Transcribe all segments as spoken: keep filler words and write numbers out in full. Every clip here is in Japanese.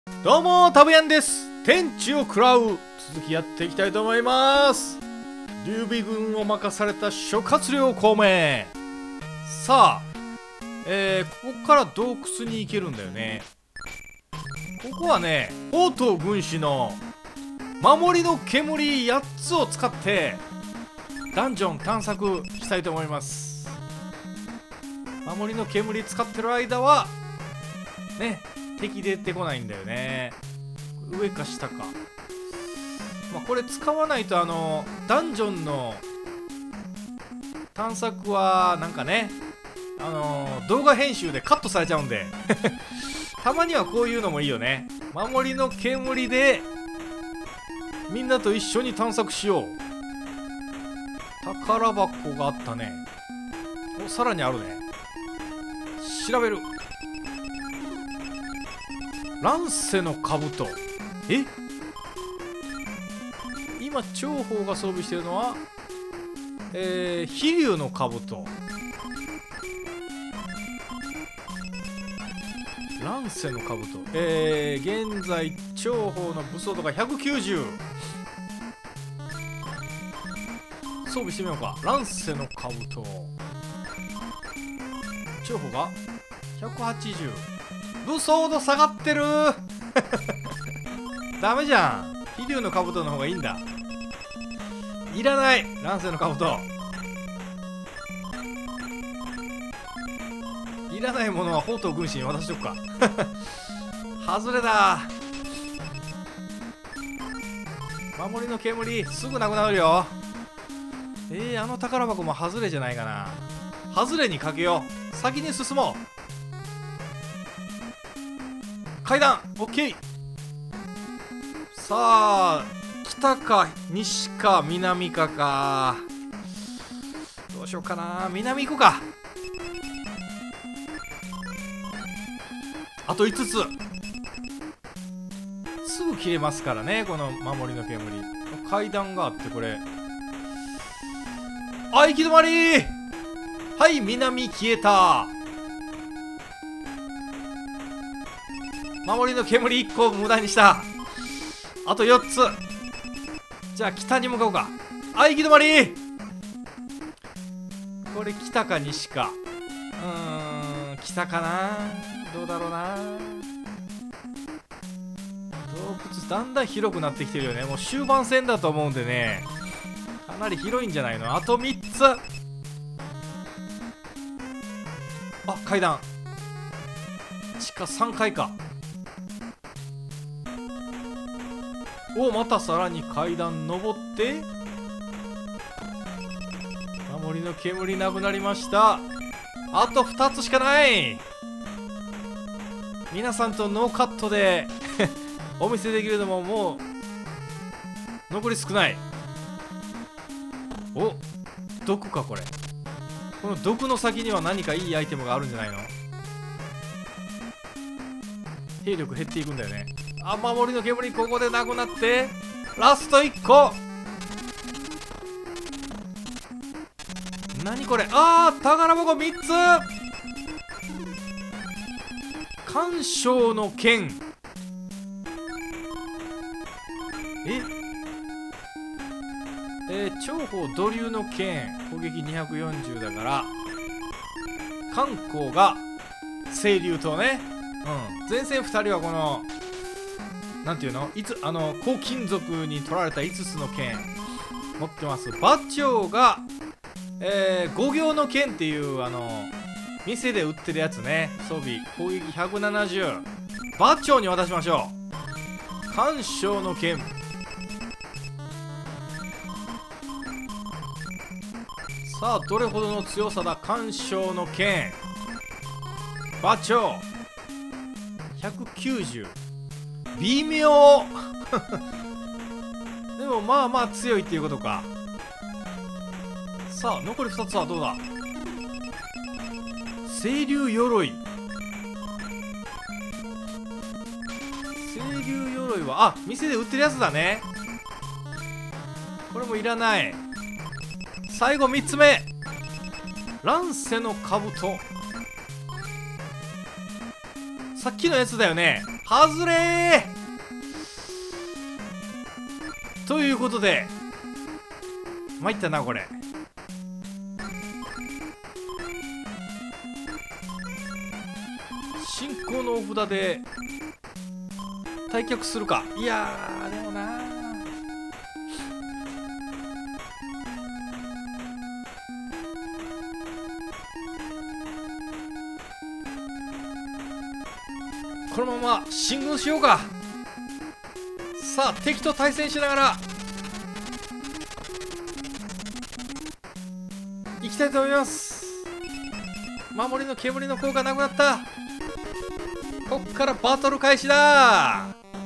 どうもタブヤンです。天地を食らう続きやっていきたいと思います。劉備軍を任された諸葛亮孔明。さあ、えー、ここから洞窟に行けるんだよね。ここはね、宝刀軍師の守りの煙やっつを使ってダンジョン探索したいと思います。守りの煙使ってる間はね、敵出てこないんだよね。上か下か。まあ、これ使わないとあのダンジョンの探索はなんかね、あの動画編集でカットされちゃうんでたまにはこういうのもいいよね。守りの煙でみんなと一緒に探索しよう。宝箱があったね。お、さらにあるね。調べる。乱世の兜。え、今長宝が装備してるのはえー、飛竜の兜。乱世の兜。えー、現在長宝の武装度がひゃくきゅうじゅう。装備してみようか。乱世の兜。長宝がひゃくはちじゅう。武装度下がってるダメじゃん。飛竜の兜の方がいいんだ。いらない。乱世の兜いらないものは宝刀軍師に渡しとくか外れだ。守りの煙すぐなくなるよ。えー、あの宝箱も外れじゃないかな。外れにかけよう。先に進もう。階段 OK。 さあ、北か西か南かか。どうしようかな。南行こうか。あといつつ。すぐ切れますからね、この守りの煙。階段があって、これあ、行き止まり。はい、南消えた。守りの煙いっこ無駄にした。あとよっつ。じゃあ北に向かおうか。あ、行き止まり。これ北か西か。うーん、北かな。どうだろうな。洞窟だんだん広くなってきてるよね。もう終盤戦だと思うんでね、かなり広いんじゃないの。あとみっつ。あ、階段地下さんかいか。お、またさらに階段登って。守りの煙なくなりました。あとふたつしかない。皆さんとノーカットでお見せできるのももう残り少ない。お、毒かこれ。この毒の先には何かいいアイテムがあるんじゃないの。兵力減っていくんだよね。あ、守りの煙ここでなくなってラストいっこ。何これ。あー、宝箱みっつ。干渉の剣。ええー、長宝土竜の剣攻撃にひゃくよんじゅうだから漢光が清流刀ね。うん、前線ふたりはこのなんていうの、いつあの黄金属に取られたいつつの剣持ってます。馬長が、えー、五行の剣っていうあの店で売ってるやつね。装備攻撃ひゃくななじゅう。馬長に渡しましょう。干渉の剣。さあ、どれほどの強さだ。干渉の剣。馬長ひゃくきゅうじゅう。微妙でもまあまあ強いっていうことか。さあ、残りふたつはどうだ。清流鎧。清流鎧はあ、店で売ってるやつだね。これもいらない。最後みっつめ、乱世の兜。さっきのやつだよね。 外れーということで参ったなこれ。進行のお札で退却するか。いやーでもなー、このまま進軍しようか。さあ敵と対戦しながら行きたいと思います。守りの煙の効果なくなった。こっからバトル開始だ。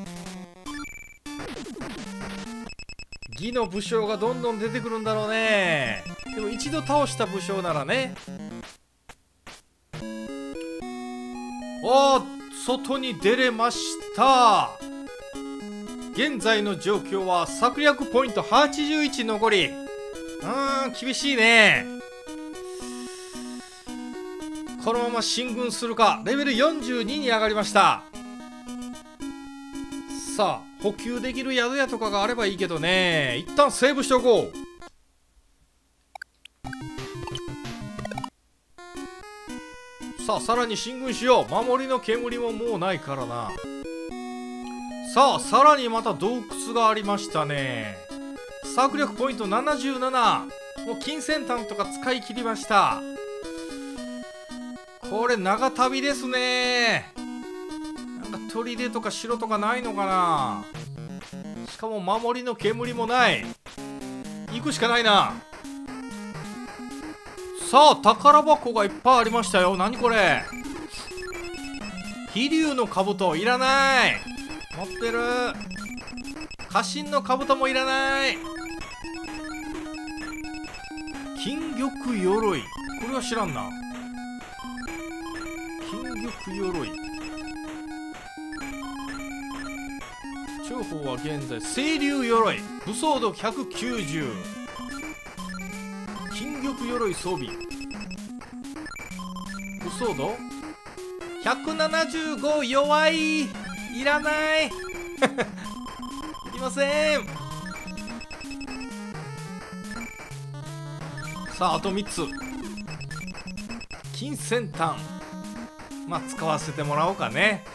義の武将がどんどん出てくるんだろうね。でも一度倒した武将ならね。おー、外に出れました。現在の状況は策略ポイントはちじゅういち残り。うーん、厳しいね。このまま進軍するか。レベルよんじゅうにに上がりました。さあ補給できる宿屋とかがあればいいけどね。一旦セーブしておこう。さあさらに進軍しよう。守りの煙ももうないからな。さあさらにまた洞窟がありましたね。策略ポイントななじゅうなな。もう金銭炭とか使い切りました。これ長旅ですね。なんか砦とか城とかないのかな。しかも守りの煙もない。行くしかないな。さあ宝箱がいっぱいありましたよ。何これ。飛竜の兜いらない。持ってる。家臣の兜もいらない。金玉鎧、これは知らんな。金玉鎧。長鋒は現在清流鎧、武装度ひゃくきゅうじゅう。金玉鎧装備、武装度ひゃくななじゅうご。弱い。いらないいりません。さああとみっつ。金銭炭、まあ使わせてもらおうかね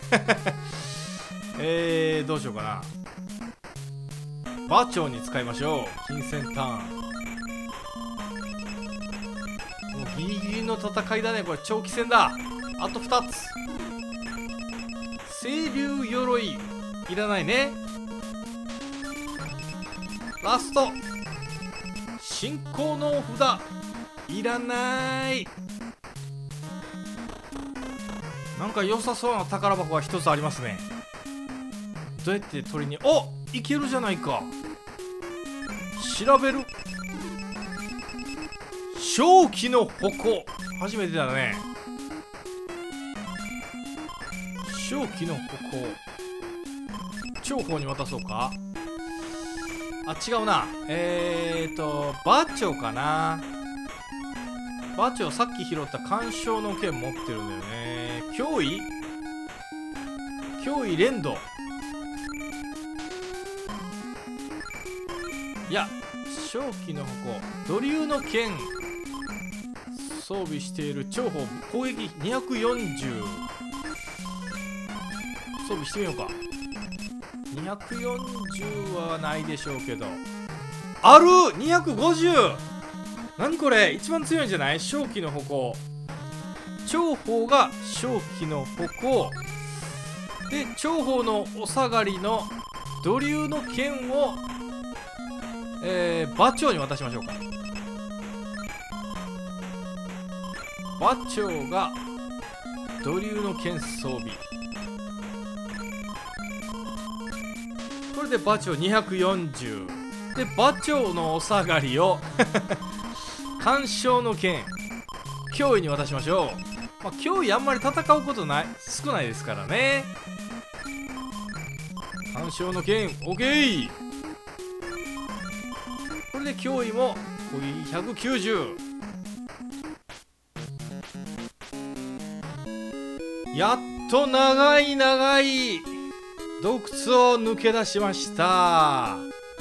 えー、どうしようかな。馬長に使いましょう。金銭炭、もうギリギリの戦いだね。これ長期戦だ。あとふたつ。清流鎧いらないね。ラスト進行の札いらない。なんか良さそうな宝箱が一つありますね。どうやって取りに、お、いけるじゃないか。調べる。正気の矛、初めてだね。正気の矛、長鋒に渡そうか。あ、違うな。えーと馬長かな。馬長さっき拾った干渉の剣持ってるんだよね。脅威脅威連動、いや正気の矛、土竜の剣装備している長鋒、攻撃にひゃくよんじゅう装備してみようか。にひゃくよんじゅうはないでしょうけど、ある。にひゃくごじゅう。何これ、一番強いんじゃない。正気の矛、長鋒が正気の矛で、長鋒のお下がりの土竜の剣を、えー、馬長に渡しましょうか。馬長が土竜の剣装備、これで馬長にひゃくよんじゅうで、馬長のお下がりを干渉の剣脅威に渡しましょう。まあ、脅威あんまり戦うことない、少ないですからね。干渉の剣 OK。 これで脅威も攻撃ひゃくきゅうじゅう。やっと長い長い洞窟を抜け出しました。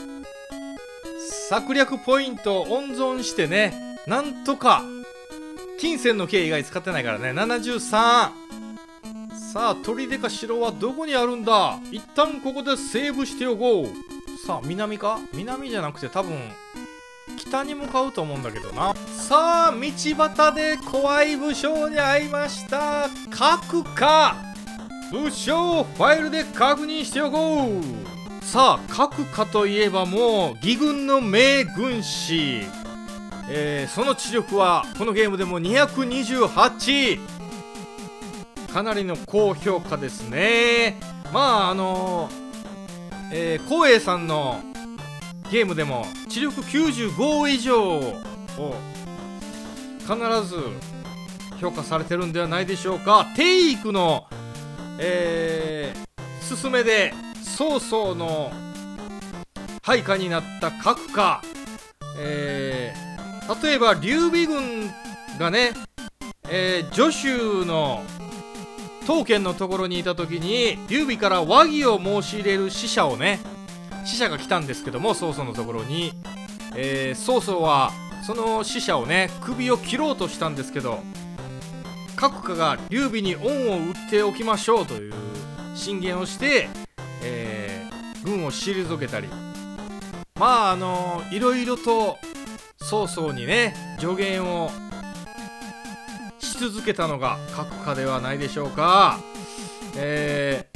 策略ポイントを温存してね、なんとか金銭の剣以外使ってないからね。ななじゅうさん。さあ砦か城はどこにあるんだ。一旦ここでセーブしておこう。さあ南か、南じゃなくて多分北に向かうと思うんだけどな。さあ道端で怖い武将に会いました。各か武将ファイルで確認しておこう。さあ各かといえばもう義軍の名軍師、えー、その知力はこのゲームでもにひゃくにじゅうはち。かなりの高評価ですね。まああのー、えー、光栄さんのゲームでも知力きゅうじゅうご以上を必ず評価されてるんではないでしょうか。テイクの、えー、勧めで曹操の配下になった各家、えー、例えば劉備軍がね、えー、徐州の刀剣のところにいた時に劉備から和議を申し入れる使者をね使者が来たんですけども、曹操のところに、えー、曹操はその使者をね首を切ろうとしたんですけど、各家が劉備に恩を売っておきましょうという進言をして、えー、軍を退けたり、まああのいろいろと曹操にね助言をし続けたのが各家ではないでしょうか。え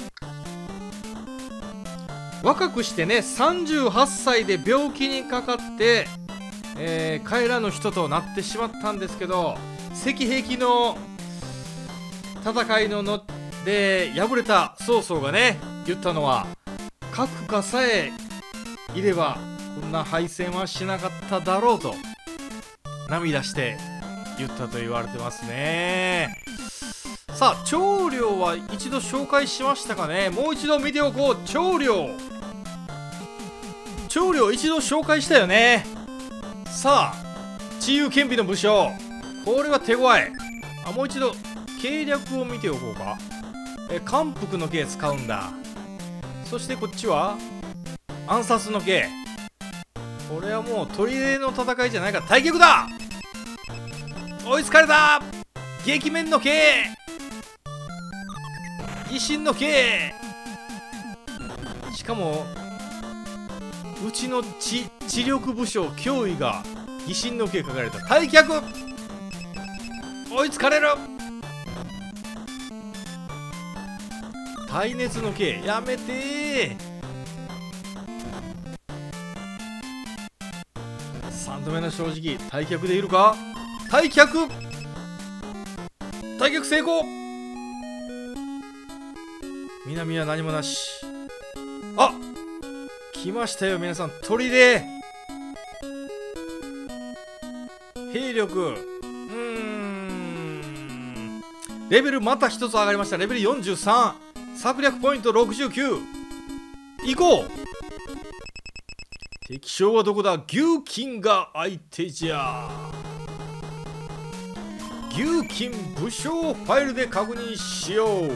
ー、若くしてねさんじゅうはっさいで病気にかかって、えー、帰らぬ人となってしまったんですけど、赤壁の戦いのので敗れた曹操がね言ったのは、各家さえいればこんな敗戦はしなかっただろうと涙して言ったと言われてますね。さあ長領は一度紹介しましたかね。もう一度見ておこう。長領長領一度紹介したよね。さあ治癒兼備の武将、これは手強い。あ、もう一度計略を見ておこうか。え関腹の計使うんだ。そしてこっちは暗殺の計。これはもう砦の戦いじゃないから退却だ。追いつかれた。撃面の計、維新の計。しかもうちの知知力武将脅威が維新の計書かれた。退却、追いつかれる。耐熱の計やめてー。さんどめの正直退却でいるか。退却退却成功。南は何もなし。あ、来ましたよ皆さん。砦兵力、うーんレベルまた一つ上がりました。レベルよんじゅうさん、策略ポイントろくじゅうきゅう。行こう。敵将はどこだ。牛金が相手じゃ。牛金武将ファイルで確認しよう。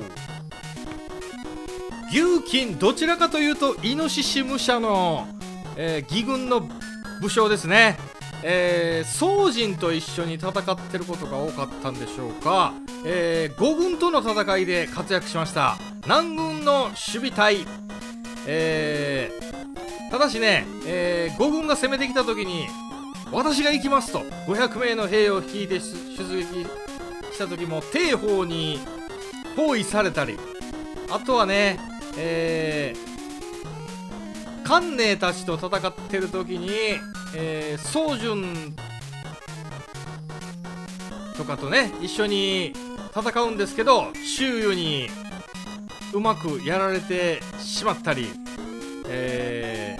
牛金どちらかというとイノシシ武者の、えー、義軍の武将ですね。えー、宋人と一緒に戦ってることが多かったんでしょうか。えー、呉軍との戦いで活躍しました。南軍の守備隊、えー、ただしね、えー、呉軍が攻めてきた時に私が行きますとごひゃくめいの兵を率いて出撃した時も帝鳳に包囲されたり、あとはね、えー、関寧たちと戦ってる時に、えー、宗純とかとね一緒に戦うんですけど、周囲にうまくやられてしまったり、え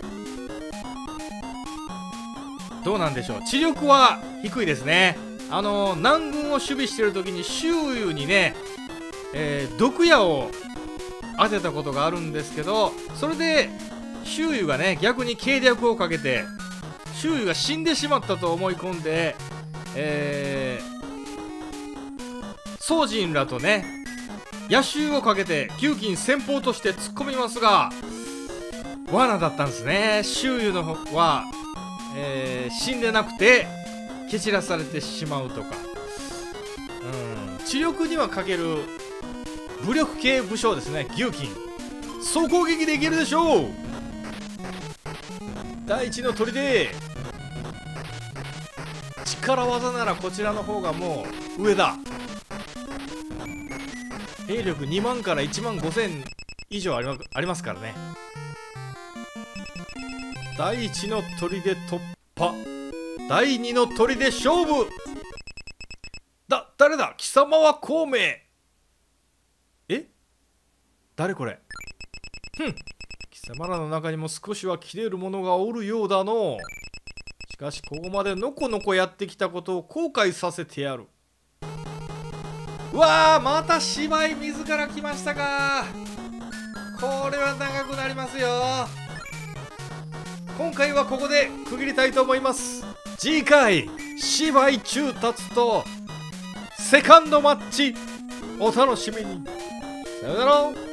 ー、どうなんでしょう。知力は低いですね。あの南軍を守備してる時に周囲にね、えー、毒矢を当てたことがあるんですけど、それで周囲がね逆に計略をかけて周囲が死んでしまったと思い込んで、えー、宗人らとね野襲をかけて牛金先方として突っ込みますが、罠だったんですね。周囲の方は、えー、死んでなくて蹴散らされてしまうとか、うん、知力には欠ける武力系武将ですね。牛金総攻撃できるでしょう。第一の砦、力技ならこちらの方がもう上だ。兵力にまんからいちまんごせん以上ありま、ありますからね。第一の砦突破、第二の砦勝負だ。誰だ。貴様は孔明。え、誰これ。ふん、貴様らの中にも少しは切れる者がおるようだの。しかしここまでのこのこやってきたことを後悔させてやる。うわー、また芝居自ら来ましたか。これは長くなりますよ。今回はここで区切りたいと思います。次回芝居中達とセカンドマッチお楽しみに。さよなら。